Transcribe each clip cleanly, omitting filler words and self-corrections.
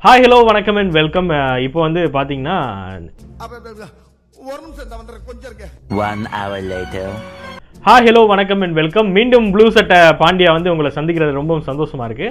Hi hello வணக்கம் and welcome. இப்போ வந்து பாத்தீங்கன்னா ஹாய் ஹலோ வணக்கம் அண்ட் வெல்கம். மீண்டும் ப்ளூ சட்டை பாண்டியா வந்து உங்களை சந்திக்கிறது ரொம்ப சந்தோஷமா இருக்கு.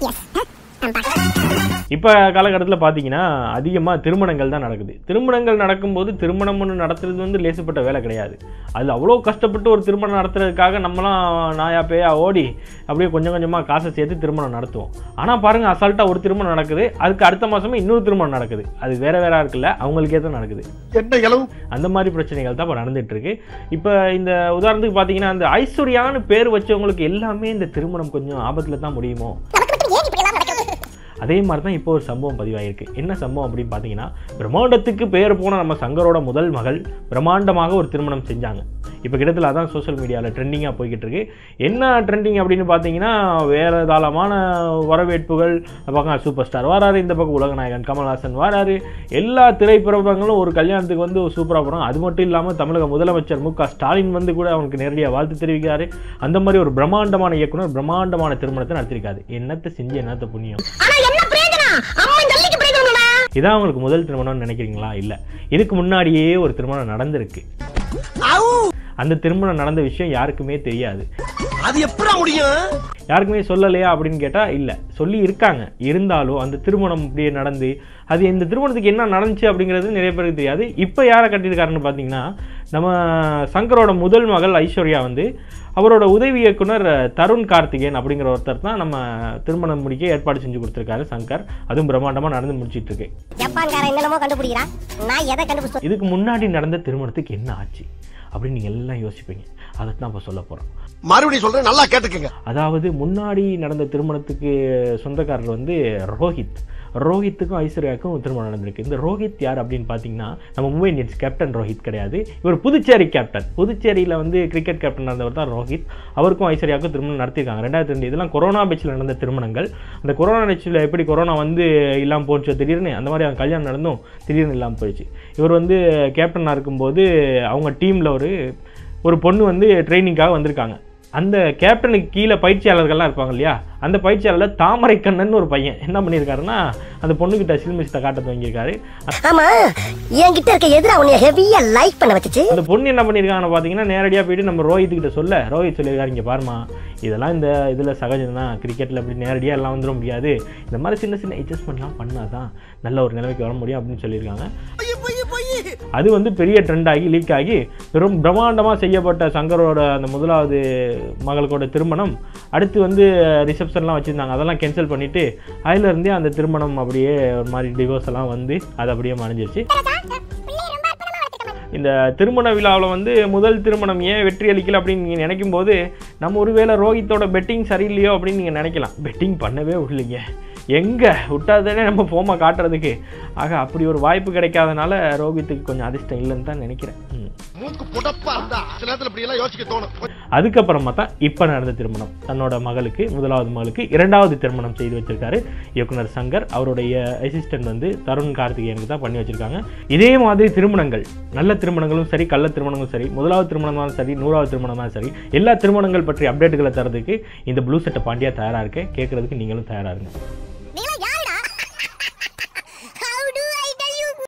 இப்போ காலகட்டத்தில் பார்த்தீங்கன்னா அதிகமாக திருமணங்கள் தான் நடக்குது. திருமணங்கள் நடக்கும்போது திருமணம் ஒன்று நடத்துறது வந்து லேசுப்பட்ட வேலை கிடையாது. அதில் அவ்வளோ கஷ்டப்பட்டு ஒரு திருமணம் நடத்துறதுக்காக நம்மளாம் நாயா பேயா ஓடி அப்படியே கொஞ்சம் கொஞ்சமாக காசை சேர்த்து திருமணம் நடத்துவோம். ஆனால் பாருங்கள், அசால்ட்டாக ஒரு திருமணம் நடக்குது, அதுக்கு அடுத்த மாதமே இன்னொரு திருமணம் நடக்குது. அது வேற வேற இருக்குல்ல, அவங்களுக்கே தான் நடக்குது. அந்த மாதிரி பிரச்சனைகள் தான் இப்போ நடந்துட்டு இருக்கு. இப்போ இந்த உதாரணத்துக்கு பார்த்தீங்கன்னா, அந்த ஐஸ்வர்யான்னு பேர் வச்சவங்களுக்கு எல்லாமே இந்த திருமணம் கொஞ்சம் ஆபத்தில் தான் முடியுமோ. அதே மாதிரி தான் இப்போ ஒரு சம்பவம் பதிவாயிருக்கு. என்ன சம்பவம் அப்படின்னு பார்த்தீங்கன்னா, பிரம்மாண்டத்துக்கு பேர் போன நம்ம சங்கரோட முதல் மகள் பிரம்மாண்டமாக ஒரு திருமணம் செஞ்சாங்க. இப்போ கிட்டத்தில் அதான் சோஷியல் மீடியாவில் ட்ரெண்டிங்காக போய்கிட்டு இருக்கு. என்ன ட்ரெண்டிங் அப்படின்னு பார்த்தீங்கன்னா, வேறு தாளமான வரவேற்புகள். பக்கம் சூப்பர் ஸ்டார் வராரு, இந்த பக்கம் உலகநாயகன் கமல்ஹாசன் வராரு. எல்லா திரைப்பிரபலங்களும் ஒரு கல்யாணத்துக்கு வந்து சூப்பராக போகிறாங்க. அது மட்டும் இல்லாமல் தமிழக முதலமைச்சர் மு க ஸ்டாலின் வந்து கூட அவனுக்கு நேரடியாக வாழ்த்து தெரிவிக்கிறாரு. அந்த மாதிரி ஒரு பிரம்மாண்டமான இயக்குனர் பிரம்மாண்டமான திருமணத்தை நடத்திருக்காரு. என்னத்தை செஞ்சு என்னத்தை புண்ணியம். இதான் அவங்களுக்கு முதல் திருமணம்னு நினைக்கிறீங்களா? இல்லை, இதுக்கு முன்னாடியே ஒரு திருமணம் நடந்திருக்கு. அந்த திருமணம் நடந்த விஷயம் யாருக்குமே தெரியாது. அது எப்படி முடியும்? யாருக்குமே சொல்லலையா அப்படின்னு கேட்டால் இல்லை, சொல்லி இருக்காங்க. இருந்தாலும் அந்த திருமணம் அப்படியே நடந்து அது இந்த திருமணத்துக்கு என்ன நடந்துச்சு அப்படிங்கிறது நிறைய பேருக்கு தெரியாது. இப்போ யாரை கட்டியிருக்காருன்னு பார்த்தீங்கன்னா, நம்ம சங்கரோட முதல் மகள் ஐஸ்வர்யா வந்து அவரோட உதவி இயக்குனர் தருண் கார்த்திகேயன் அப்படிங்கிற ஒருத்தர் தான் நம்ம திருமணம் முடிக்க ஏற்பாடு செஞ்சு கொடுத்துருக்காரு சங்கர். அதுவும் பிரம்மாண்டமாக நடந்து முடிச்சிட்டு இருக்கு. இதுக்கு முன்னாடி நடந்த திருமணத்துக்கு என்ன ஆச்சு அப்படின்னு நீங்க எல்லாம் யோசிப்பீங்க. அதை தான் இப்போ சொல்ல போறோம். மறுபடியும் சொல்றேன், நல்லா கேட்டுக்கங்க. அதாவது முன்னாடி நடந்த திருமணத்துக்கு சொந்தக்காரர் வந்து ரோஹித்துக்கும் ஐஸ்வர்யாவுக்கும் திருமணம் நடந்திருக்கு. இந்த ரோஹித் யார் அப்படின்னு பார்த்தீங்கன்னா, நம்ம மும்பை இந்தியன்ஸ் கேப்டன் ரோஹித் கிடையாது. இவர் புதுச்சேரி கேப்டன். புதுச்சேரியில் வந்து கிரிக்கெட் கேப்டன் நடந்தவர் தான் ரோஹித். அவருக்கும் ஐஸ்வர்யாவுக்கும் திருமணம் நடத்திருக்காங்க 2002. இதெல்லாம் கொரோனா பேட்சில் நடந்த திருமணங்கள். அந்த கொரோனா பேட்சில் எப்படி கொரோனா வந்து இல்லாமல் போச்சு திடீர்னு, அந்த மாதிரி அவங்க கல்யாணம் நடந்தும் திடீர்னு இல்லாமல் போயிடுச்சு. இவர் வந்து கேப்டனாக இருக்கும்போது அவங்க டீமில் ஒரு பொண்ணு வந்து ட்ரைனிங்காக வந்திருக்காங்க. அந்த கேப்டனுக்கு கீழே பயிற்சியாளர்கள்லாம் இருப்பாங்க இல்லையா, அந்த பயிற்சியாளர் தாமரை கண்ணன் ஒரு பையன் என்ன பண்ணியிருக்காருன்னா, அந்த பொண்ணுகிட்ட சில்மிஸ்ட காட்ட துவங்கியிருக்காரு. அந்த பொண்ணு என்ன பண்ணியிருக்காங்கன்னு பார்த்தீங்கன்னா, நேரடியாக போயிட்டு நம்ம ரோஹித்துக்கிட்ட ரோஹித் சொல்லியிருக்காரு, இங்கே பாருமா, இதெல்லாம் இந்த இதில் சகஜம் தான், கிரிக்கெட்டில் அப்படி நேரடியாக எல்லாம் வந்துட முடியாது, இந்த மாதிரி சின்ன சின்ன அட்ஜஸ்ட்மெண்ட்லாம் பண்ணால் தான் நல்ல ஒரு நிலைமைக்கு வர முடியும் அப்படின்னு சொல்லியிருக்காங்க. அது வந்து பெரிய ட்ரெண்ட் ஆகி லீக் ஆகி பெரும் பிரம்மாண்டமாக செய்யப்பட்ட சங்கரோட அந்த முதலாவது மகளுக்கோட திருமணம் அடுத்து வந்து ரிசப்ஷன்லாம் வச்சுருந்தாங்க. அதெல்லாம் கேன்சல் பண்ணிவிட்டு அதிலிருந்தே அந்த திருமணம் அப்படியே ஒரு மாதிரி டிவோர்ஸ் எல்லாம் வந்து அது அப்படியே மறைஞ்சிருச்சு. இந்த திருமண விழாவில் வந்து முதல் திருமணம் ஏன் வெற்றி அளிக்கல அப்படின்னு நீங்கள் நினைக்கும் போது, நம்ம ஒருவேளை ரோஹித்தோட பெட்டிங் சரியில்லையோ அப்படின்னு நீங்கள் நினைக்கலாம். பெட்டிங் பண்ணவே விடலைங்க, எங்கே விட்டாதானே நம்ம ஃபோமை காட்டுறதுக்கு. ஆக அப்படி ஒரு வாய்ப்பு கிடைக்காதனால ரோஹித்துக்கு கொஞ்சம் அதிர்ஷ்டம் இல்லைன்னு தான் நினைக்கிறேன். அதுக்கப்புறமா தான் இப்போ நடந்த திருமணம், தன்னோட மகளுக்கு முதலாவது மகளுக்கு இரண்டாவது திருமணம் செய்து வச்சிருக்காரு இயக்குனர் சங்கர். அவருடைய அசிஸ்டன்ட் வந்து தருண் கார்த்திகேயனுக்கு தான் பண்ணி வச்சிருக்காங்க. இதே மாதிரி திருமணங்கள், நல்ல திருமணங்களும் சரி கள்ள திருமணங்களும் சரி, முதலாவது திருமணமாலும் சரி 100வது திருமணமாலும் சரி, எல்லா திருமணங்கள் பற்றி அப்டேட்டுகளை தரதுக்கு இந்த ப்ளூ சட்டை பாண்டியா தயாராக இருக்கேன். கேட்கறதுக்கு நீங்களும் தயாராக இருங்க.